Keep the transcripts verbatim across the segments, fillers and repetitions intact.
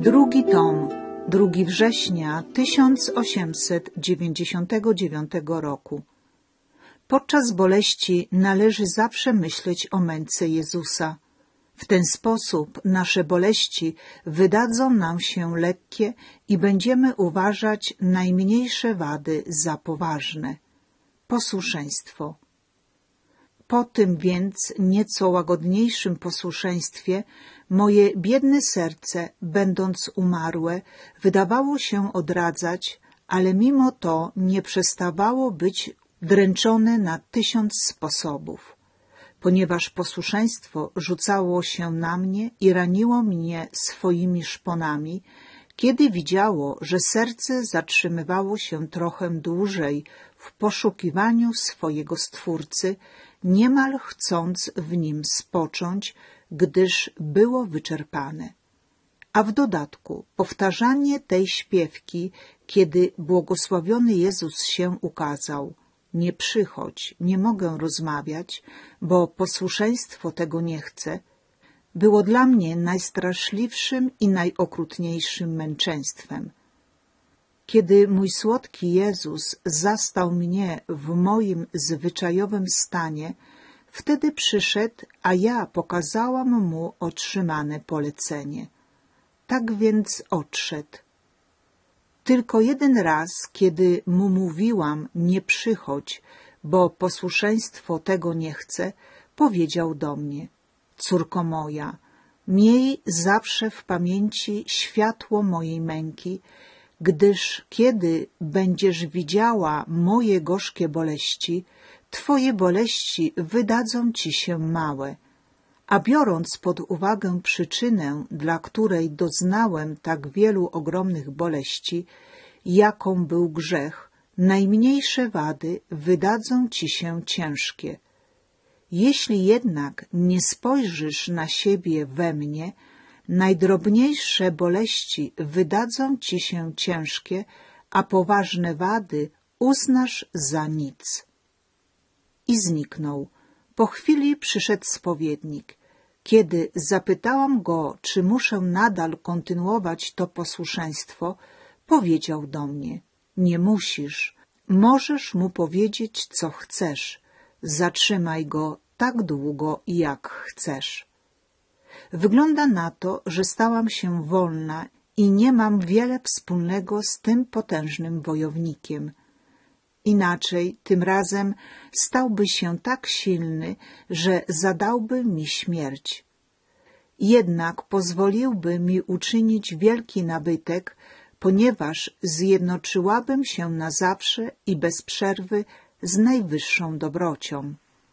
Drugi tom, drugiego września tysiąc osiemset dziewięćdziesiątego dziewiątego roku. Podczas boleści należy zawsze myśleć o męce Jezusa. W ten sposób nasze boleści wydadzą nam się lekkie i będziemy uważać najmniejsze wady za poważne. Posłuszeństwo. Po tym więc nieco łagodniejszym posłuszeństwie moje biedne serce, będąc umarłe, wydawało się odradzać, ale mimo to nie przestawało być dręczone na tysiąc sposobów. Ponieważ posłuszeństwo rzucało się na mnie i raniło mnie swoimi szponami, kiedy widziało, że serce zatrzymywało się trochę dłużej w poszukiwaniu swojego Stwórcy, niemal chcąc w nim spocząć, gdyż było wyczerpane. A w dodatku powtarzanie tej śpiewki, kiedy błogosławiony Jezus się ukazał: nie przychodź, nie mogę rozmawiać, bo posłuszeństwo tego nie chce, było dla mnie najstraszliwszym i najokrutniejszym męczeństwem. Kiedy mój słodki Jezus zastał mnie w moim zwyczajowym stanie, wtedy przyszedł, a ja pokazałam mu otrzymane polecenie. Tak więc odszedł. Tylko jeden raz, kiedy mu mówiłam: nie przychodź, bo posłuszeństwo tego nie chce, powiedział do mnie: córko moja, miej zawsze w pamięci światło mojej męki, gdyż kiedy będziesz widziała moje gorzkie boleści, twoje boleści wydadzą ci się małe. A biorąc pod uwagę przyczynę, dla której doznałem tak wielu ogromnych boleści, jaką był grzech, najmniejsze wady wydadzą ci się ciężkie. Jeśli jednak nie spojrzysz na siebie we mnie, najdrobniejsze boleści wydadzą ci się ciężkie, a poważne wady uznasz za nic. I zniknął. Po chwili przyszedł spowiednik. Kiedy zapytałam go, czy muszę nadal kontynuować to posłuszeństwo, powiedział do mnie: nie musisz, możesz mu powiedzieć, co chcesz. Zatrzymaj go tak długo, jak chcesz. Wygląda na to, że stałam się wolna i nie mam wiele wspólnego z tym potężnym wojownikiem. Inaczej tym razem stałby się tak silny, że zadałby mi śmierć. Jednak pozwoliłby mi uczynić wielki nabytek, ponieważ zjednoczyłabym się na zawsze i bez przerwy z najwyższą dobrocią.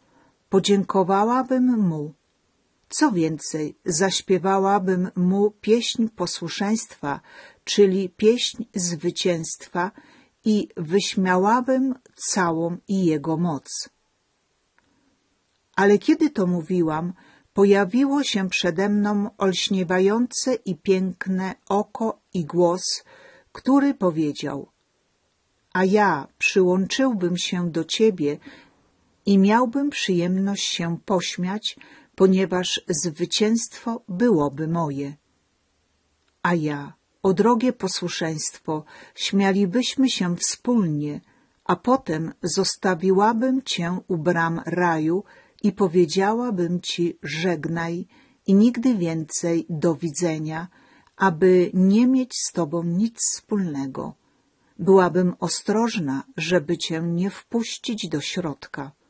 Podziękowałabym mu. Co więcej, zaśpiewałabym mu pieśń posłuszeństwa, czyli pieśń zwycięstwa, i wyśmiałabym całą i jego moc. Ale kiedy to mówiłam, pojawiło się przede mną olśniewające i piękne oko i głos, który powiedział: a ja przyłączyłbym się do ciebie i miałbym przyjemność się pośmiać, ponieważ zwycięstwo byłoby moje. A ja: o drogie posłuszeństwo, śmialibyśmy się wspólnie, a potem zostawiłabym cię u bram raju i powiedziałabym ci: żegnaj i nigdy więcej do widzenia, aby nie mieć z tobą nic wspólnego. Byłabym ostrożna, żeby cię nie wpuścić do środka.